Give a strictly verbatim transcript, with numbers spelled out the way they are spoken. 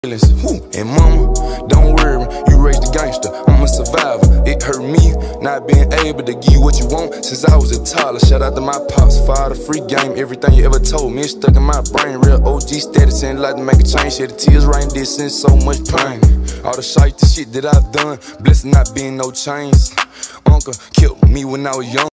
Woo. And mama, don't worry, you raised a gangster, I'm a survivor. It hurt me not being able to give you what you want since I was a toddler. Shout out to my pops, father, free game, everything you ever told me, it's stuck in my brain. Real O G status and like to make a change. Shed the tears right in this and so much pain. All the shite, the shit that I've done, blessed not being no chains. Uncle killed me when I was young.